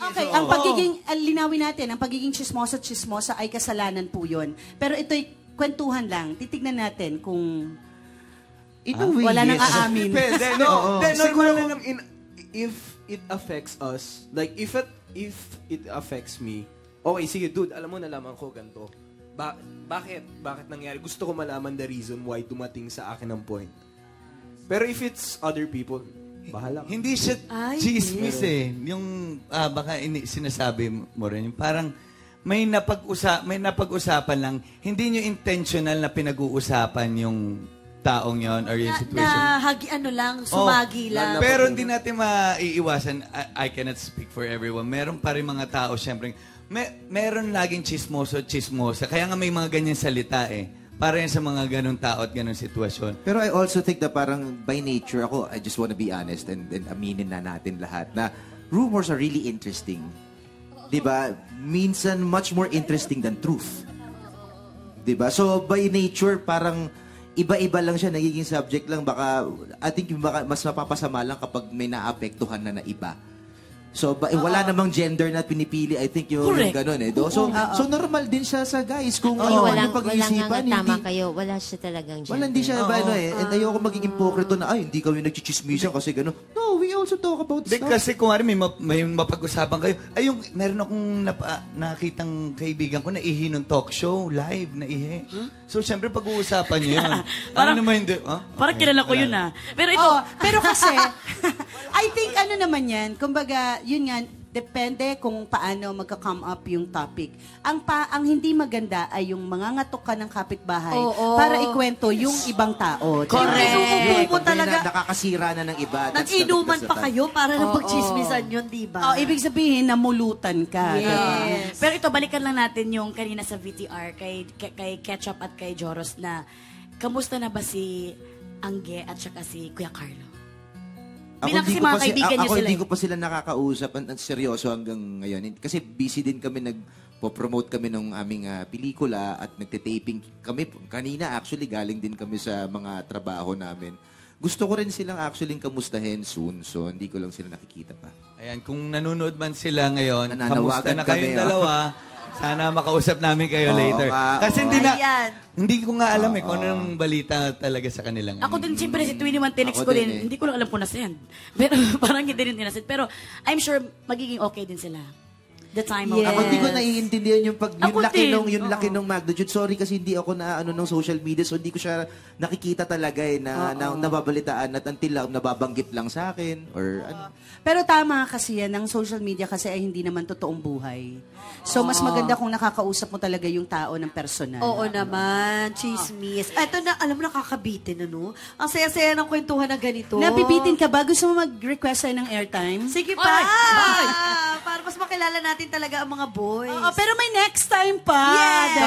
Okay, ang pagiging, linawin natin, ang pagiging chismosa ay kasalanan po yun. Pero ito'y kwentuhan lang. Titignan natin kung wala nang aamin. Depende. Siguro if it affects us, like if it affects me, okay, sige dude, alam mo nalaman ko ganito. Bakit nangyari? Gusto ko malaman the reason why dumating sa akin ang point. Pero if it's other people, bahala. Hindi siya chismis eh. Yung baka sinasabi mo rin, parang may napag-usapan lang, hindi nyo intentional na pinag-uusapan yung taong yon or yung situation. Sumagi lang. Pero hindi natin maiiwasan, I cannot speak for everyone. Meron pa rin mga tao, syempre, meron laging chismosa. Kaya nga may mga ganyan salita eh. Para yan sa mga ganun tao at ganun sitwasyon. Pero I also think na parang by nature, I just wanna be honest and aminin na natin lahat na rumors are really interesting. Diba? Minsan much more interesting than truth. Diba? So by nature, parang iba-iba lang siya, nagiging subject lang. I think mas mapapasama lang kapag may naapektuhan na iba. So, wala namang gender na pinipili. I think yung ganun eh. So normal din siya sa guys. Kung ano yung pag-iisipan. Tama kayo. Wala siya talagang gender. Hindi siya, and ayoko maging impokrito na, hindi kami nagchichismisan kasi gano'n. No, we also talk about stuff. Kasi kung may mapag-usapan kayo. Meron akong nakitang kaibigan ko na ihi ng talk show, live na ihi. So, syempre, pag-uusapan niyo yun. Parang kilala ko yun Pero ito, pero kasi, I think naman yan, kumbaga, yun nga, depende kung paano magka-come up yung topic. Ang hindi maganda ay yung mangangatok ka ng kapitbahay para ikwento yung ibang tao. Correct. Talaga nakakasira na ng iba. Nag-inuman pa kayo para na pagchismisan yun, diba? Ibig sabihin, namulutan ka. Yes. Diba? Pero ito, balikan lang natin yung kanina sa VTR kay Ketchup at kay Joros na kamusta na ba si Angge at saka si Kuya Carlo? Ako hindi ko pa sila nakakausap ang seryoso hanggang ngayon. Kasi busy din kami, nagpo-promote kami ng aming pelikula at nagte-taping kami. Kanina actually galing din kami sa mga trabaho namin. Gusto ko rin silang actually kamustahin soon. So hindi ko lang sila nakikita pa. Ayan, kung nanonood man sila ngayon, kamusta na kami, kayong dalawa? Sana makausap namin kayo later. Kasi hindi ko nga alam kung anong balita talaga sa kanilang. Ako din, siyempre, si 21 Tinex ko din. Hindi ko lang alam kung nasend. Pero parang hindi rin tinasend. Pero I'm sure magiging okay din sila. The time of... Ako hindi ko naiintindihan yung laki nung magnitude. Sorry kasi hindi ako ng social media. So hindi ko siya nakikita talaga na nababalitaan at until nababanggit lang sa akin. Or ano. Pero tama kasi yan, ang social media kasi ay hindi naman totoong buhay. So mas maganda kung nakakausap mo talaga yung tao ng personal. Oo naman, chismis. Ito na, alam mo, nakakabitin, ano? Ang saya-saya ng kwentuhan na ganito. Nabibitin ka ba? Gusto mo mag-request ng airtime? Sige pa! Para mas makilala natin talaga ang mga boys. Pero may next time pa. Yes!